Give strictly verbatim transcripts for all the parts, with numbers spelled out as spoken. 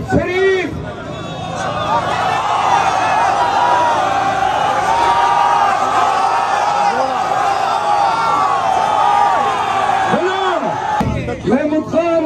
शरीफ महमूद खान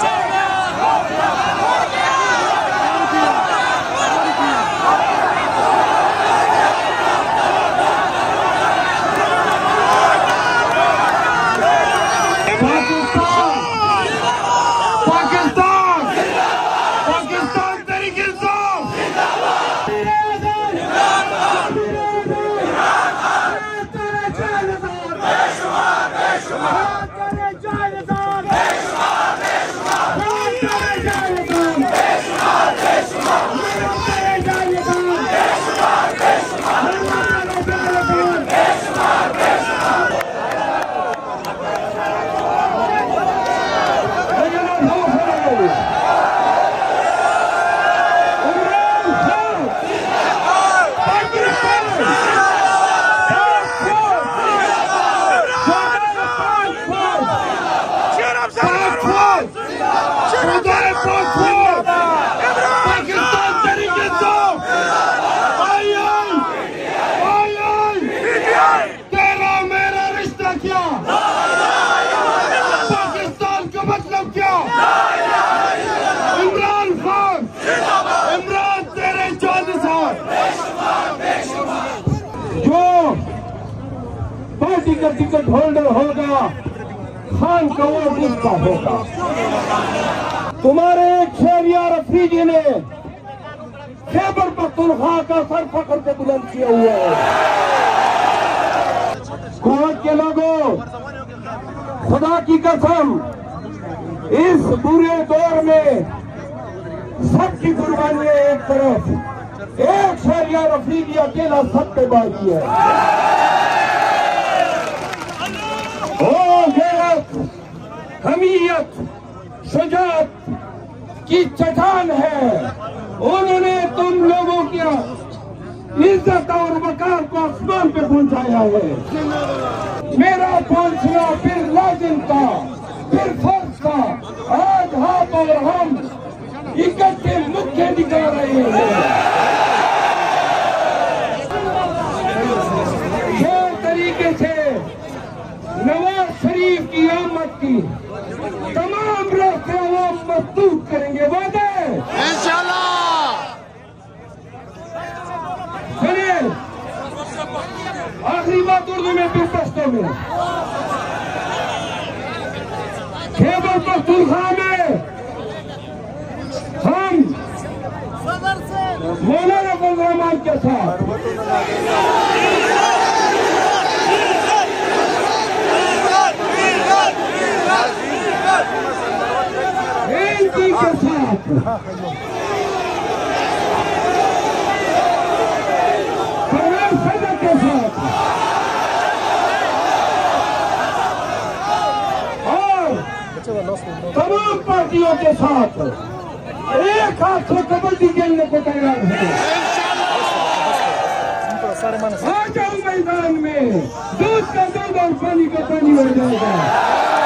पाकिस्तान का मतलब क्या? इमरान खान, इमरान तेरे जानिसार जो पार्टी का टिकट होल्डर होगा, खान का वोट उसका होगा। तुम्हारे एक शहरियार अफरीदी ने खैबर पख्तूनख्वा का सर फख्र से बुलंद किया हुआ है। कोर्ट के लोगों, खुदा की कसम, इस बुरे दौर में सबकी कुर्बानियां एक तरफ, एक शहरियार अफरीदी अकेला सब पे बाकी है। ओ गैरत, हमीयत, शुजाअत की चट्टान है। उन्होंने तुम लोगों की इज्जत और वकार को आसमान पे पहुंचाया है। मेरा पहुंचना फिर लाजिम था, फिर फर्ज था। आज हाथ और हम इकट्ठे मुख्य दिखा रहे हैं। जो तरीके से नवाज शरीफ की आमद की तमाम रास्ते अवाम मजबूत करेंगे। वादे इंशाल्लाह। सुनिए, आखिरी बात उर्दू में फिर पश्तो में। खैबर पख्तूनख्वा में हम मौलाना फजल रहमान के साथ इनकी के साथ परवेज सदर के साथ और तमाम पार्टियों के साथ एक हाथ से कबड्डी खेलने को तैयार है। आ जाओ मैदान में, दूध का दूध और पानी का पानी हो जाएगा।